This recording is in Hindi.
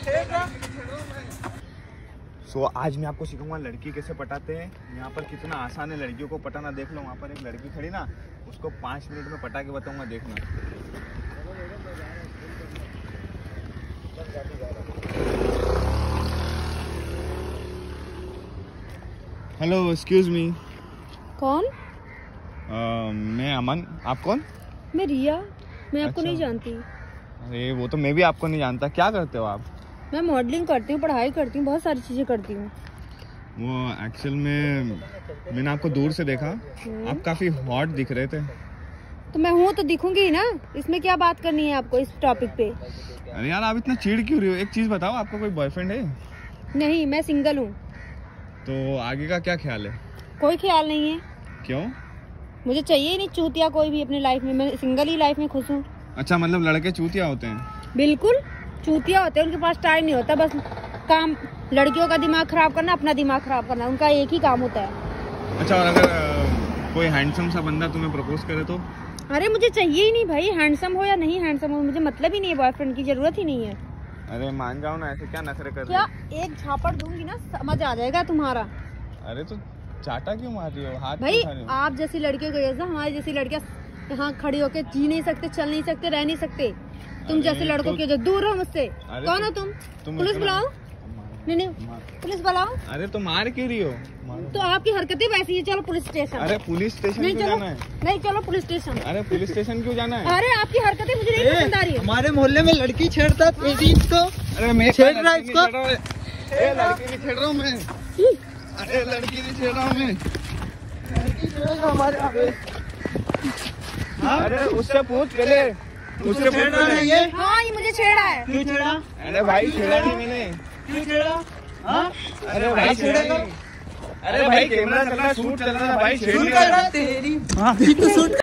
आज मैं आपको सिखाऊंगा लड़की कैसे पटाते हैं। यहाँ पर कितना आसान है लड़कियों को पटाना। देख लो, वहाँ पर एक लड़की खड़ी ना, उसको 5 मिनट में पटा के बताऊंगा, देखना। Hello, excuse me. कौन? मैं अमन। आप कौन? मैं रिया। मैं आपको अच्छा। नहीं जानती। अरे वो तो मैं भी आपको नहीं जानता। क्या करते हो आप? मैं मॉडलिंग करती हूँ, पढ़ाई करती हूँ, बहुत सारी चीजें करती हूँ। वो एक्चुअल में मैंने आपको दूर से देखा, आप काफी हॉट दिख रहे थे। तो मैं हूँ तो दिखूंगी ही ना, इसमें क्या बात करनी है आपको इस टॉपिक पे? अरे यार, आप इतना चिढ़ क्यों रही हो? एक चीज बताओ, आपका कोई बॉयफ्रेंड है? नहीं, मैं सिंगल हूँ। तो आगे का क्या ख्याल है? कोई ख्याल नहीं है। क्यों? मुझे चाहिए ही नहीं चूतिया कोई भी अपनी लाइफ में। मैं सिंगल ही लाइफ में खुश हूँ। अच्छा, मतलब लड़के चूतिया होते हैं? बिल्कुल चूतिया होते हैं, उनके पास टाइम नहीं होता, बस काम लड़कियों का दिमाग खराब करना, अपना दिमाग खराब करना, उनका एक ही काम होता है। अच्छा, और अगर कोई हैंडसम सा बंदा तुम्हें प्रपोज करे तो? अरे मुझे चाहिए ही नहीं भाई, हैंडसम हो या नहीं हैंडसम हो, मुझे मतलब ही नहीं है, बॉयफ्रेंड की जरूरत ही नहीं है। अरे मान जाओ ना, ऐसे क्या नखरे कर रही क्या हो? एक झापड़ दूंगी ना, समझ आ जाएगा तुम्हारा। अरे तो चाटा क्यों मार रही हो? हाथ भाई क्यों उठा रही हो? आप जैसी लड़कियों को जैसा, हमारी जैसी लड़कियां यहाँ खड़ी होके जी नहीं सकते, चल नहीं सकते, रह नहीं सकते। तुम जैसे लड़कों के जो दूर हो मुझसे। कौन हो तुम? पुलिस बुलाओ। नहीं, पुलिस बुलाओ। अरे तो मार क्यों रही हो? तो आपकी हरकतें वैसी है, चलो पुलिस स्टेशन। अरे पुलिस स्टेशन नहीं, क्यों चलो जाना है? नहीं, चलो पुलिस स्टेशन। अरे पुलिस स्टेशन क्यों जाना है? अरे आपकी हरकतें मुझे नहीं पसंद आ रही है। हमारे मोहल्ले में लड़की छेड़ता इसको। अरे मैं छेड़ रहा है इसको। लड़की नहीं छेड़ रहा हूँ मैं। अरे लड़की नहीं छेड़ रहा हूँ मैं। हमारे अरे उससे पूछ पहले, उससे पूछ पहले। हाँ, ये मुझे छेड़ा है। क्यों छेड़ा? अरे भाई छेड़ा नहीं मैंने। क्यों छेड़ा? हाँ? अरे भाई छेड़ेगा। अरे भाई कैमरा चल रहा है, शूट चल रहा है भाई, छेड़ शूट नहीं रहा। कर रहा तेरी। हाँ, तो शूट